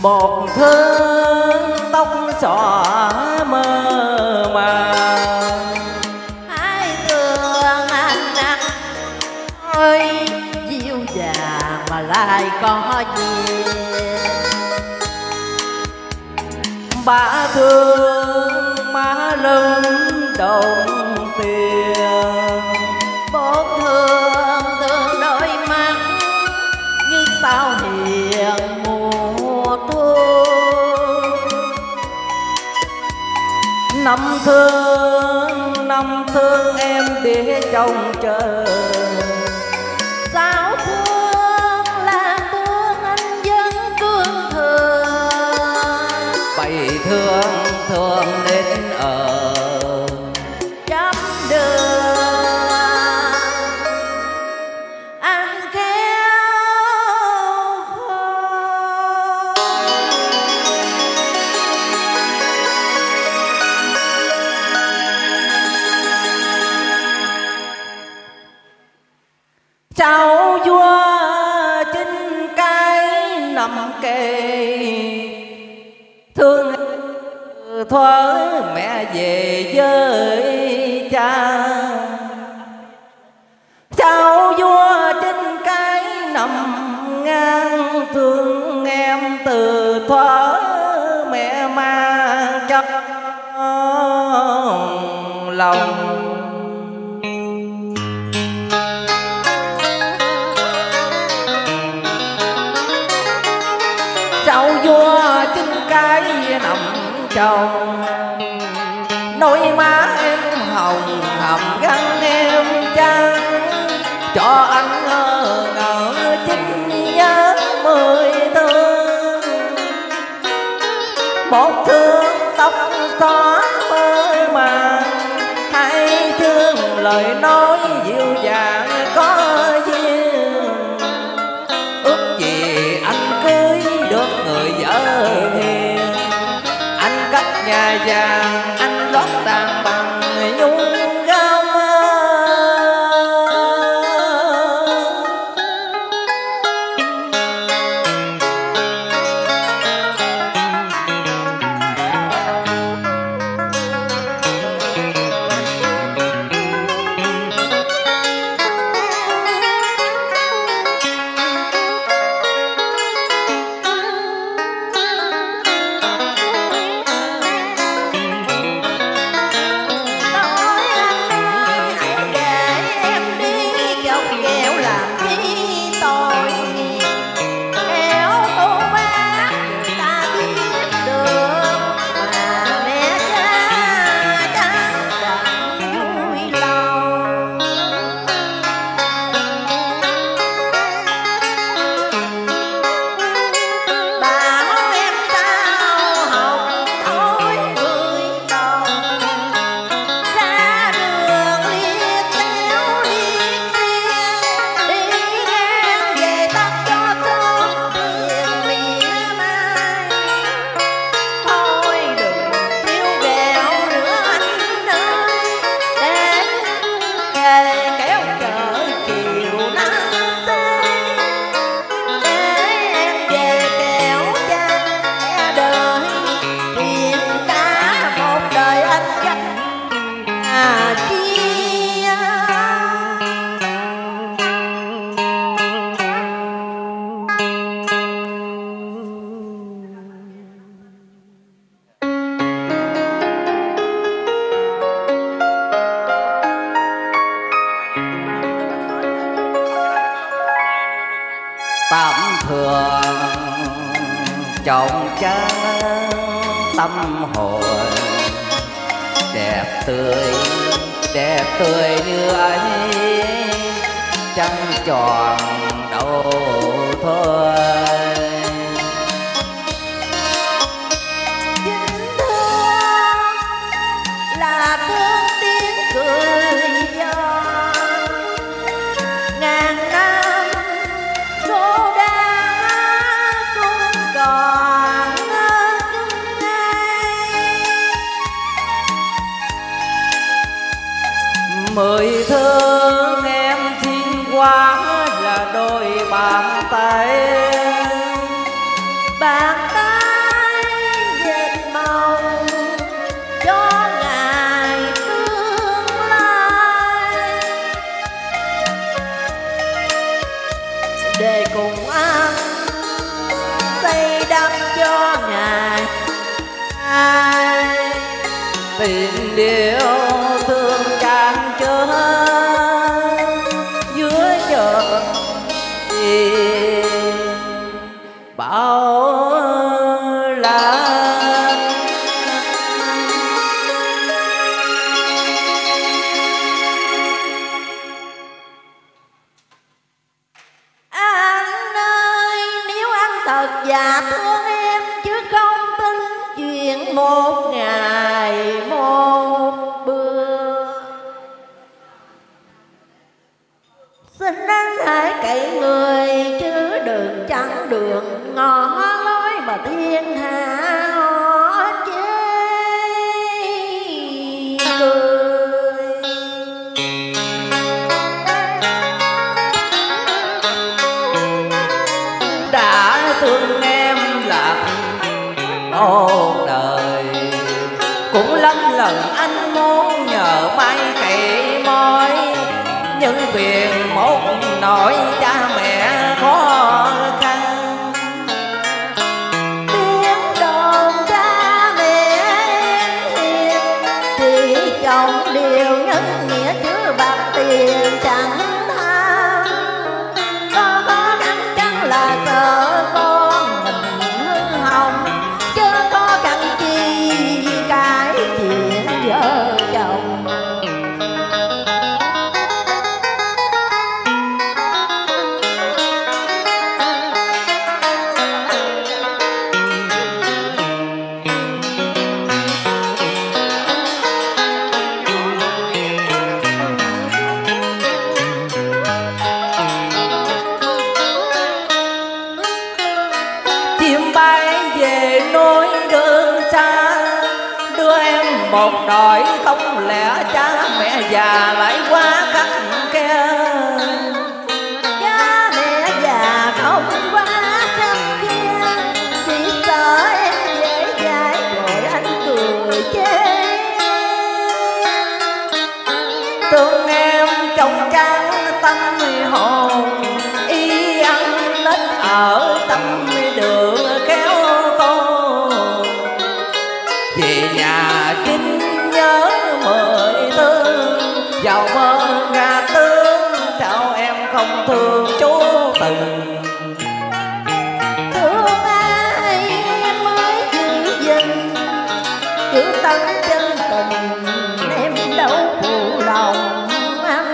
một thương tóc xõa mơ màng. Hai thương anh ơi dịu dàng mà lại có gì. Ba thương má lưng đồng tiền, bốn thương thương đôi mắt như sao hiền mùa thu. năm thương em để trông chờ. Sao thương là thương anh vẫn cương thường. Bảy thương đến ở Trăm đường anh khéo. cháu vua chính cái nằm kề, thương thuở mẹ về với cha. cháu vua chính cái nằm ngang, thương em từ thuở mẹ mang trong lòng. cháu vua chính cái nằm trong đôi má em hồng hầm gắn em trắng, cho anh ngỡ ngỡ chính nhớ mười thương. một thương tóc xóa mơ màng, hai thương lời nói dịu dàng có duyên. ước gì anh cưới được người vợ hiền, anh cất nhà vàng anh lót đàn bằng nhung gấm. Tạm thường chồng trang tâm hồn, đẹp tươi như ấy trăng tròn đâu thôi. Chính thương là thương tiếng cười giòn, ngàn năm cô đã cũng còn chung ngày. Mười thương em xin quá là đôi bàn tay, Bàn tay tình điều thương chan chứa giữa chợ bao la. Anh ơi, nếu anh thật dạ thương em chứ không tin chuyện một ngày một bữa, xin anh hãy cậy người chứ đừng chặn đường ngõ lối mà thiên hạ họ chê cười. Đã thương em là một đời, cũng lắm lần anh muốn nhờ may cậy môi, nhưng quyền một nỗi cha mẹ khó khăn. Tiếng đồn cha mẹ em hiền, chỉ chồng điều nhân nghĩa chứ bạc tiền chẳng tham. Có khó khăn chắc là sợ con mình hư hỏng, chứ có cần chi cái chuyện vợ chồng. Chim bay về núi đường xa, đưa em một đời không lẽ cha mẹ già lại quá khắc khe. Cha mẹ già không quá khắc khe, chỉ sợ em dễ dãi rồi anh cười chê. Thương em trong trắng tâm hồn, y ăn nết ở tâm đường kéo cô. Về nhà chính nhớ mười thương, vào mơ ngà tướng sao em không thương chú Từng. Thương ai em mới giữ gìn, chữ tâm chân tình em đâu phụ lòng anh.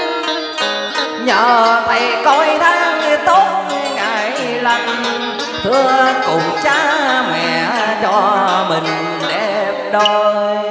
Nhờ thầy coi tháng tốt ngày lành, thưa cùng cha mẹ cho mình đẹp đôi.